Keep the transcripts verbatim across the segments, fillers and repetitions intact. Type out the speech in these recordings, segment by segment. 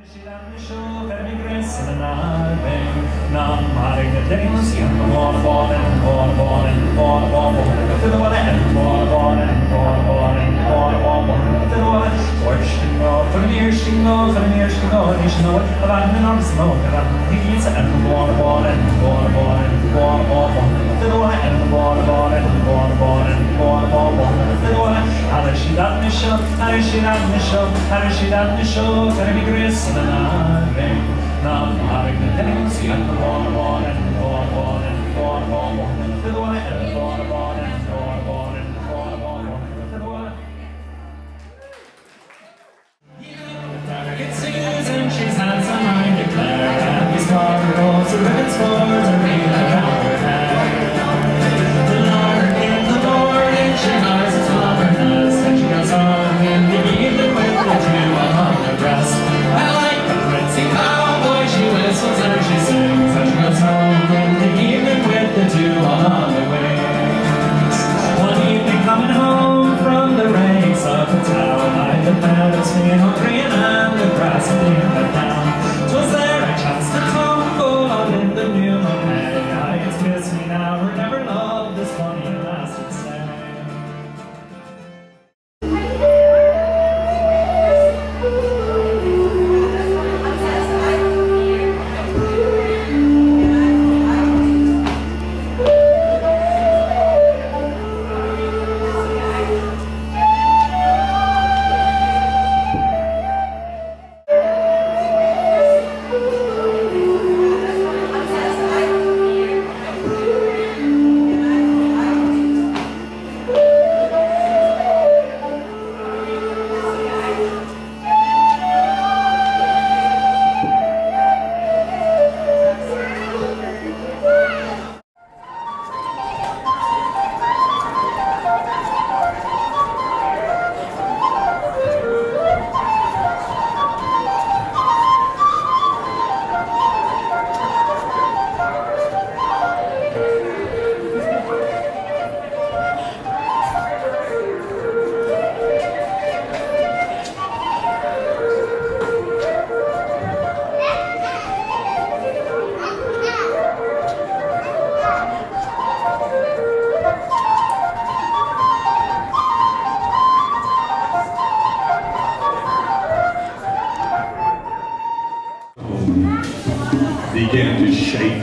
Began to shake.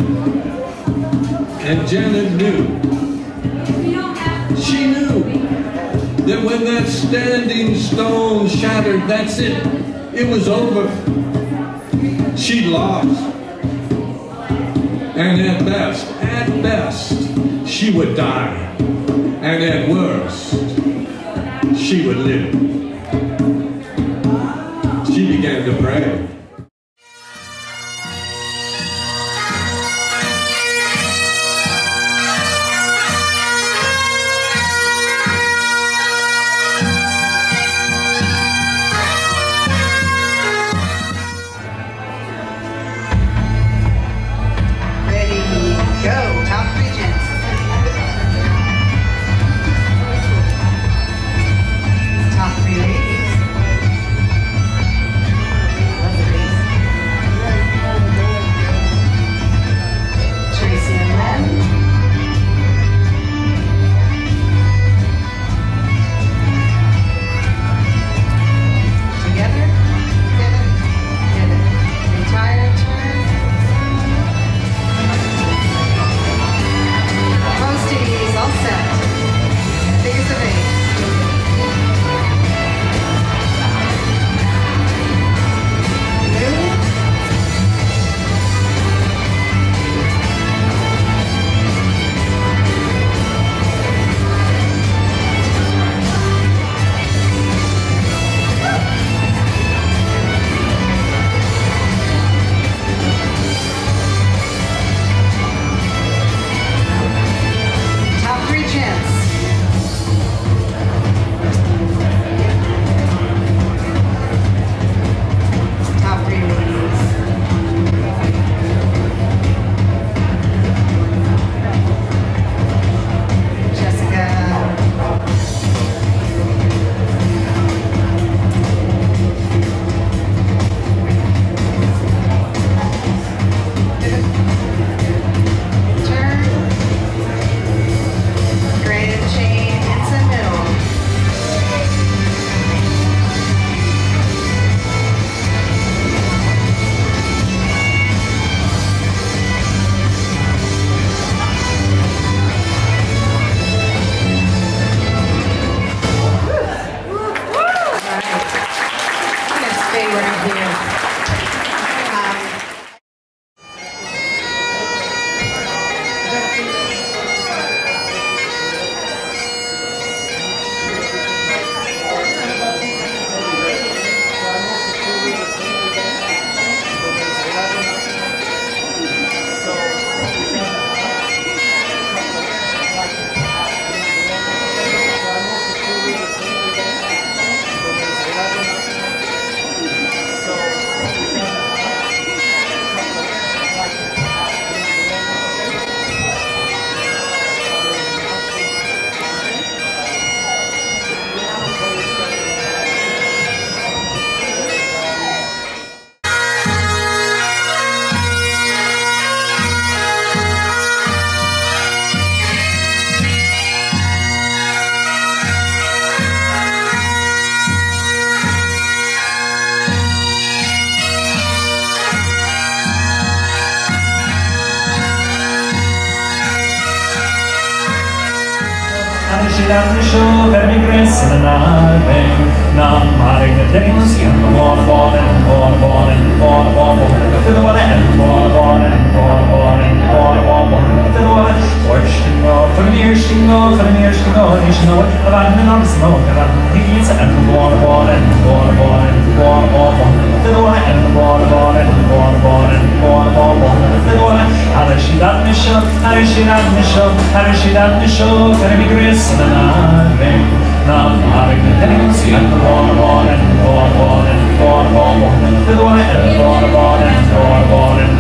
And Janet knew. She knew that when that standing stone shattered, that's it. It was over. She lost. And at best, at best, she would die. And at worst, she would live. She began to pray. Top three ladies. that the show, very grace and an army. Now, my days, you know, born, born, and born, born, and born, born, born, to the one and born, born, and born, born, and born, born, born, to the one. Watch the go, for the years to go, for the years to go, you should know what about the non smoke, about the heats, and born, born, and born, born, and born, born, born, to the one and born, born, and born, born, and born, born, born, to the one. How does she that the show? How does she that the show? How does she that the show? Can it be grace and an army? Now, how do you think? And the born, born, and born, born, and born, born, born, to the one and born, born, and born, born, and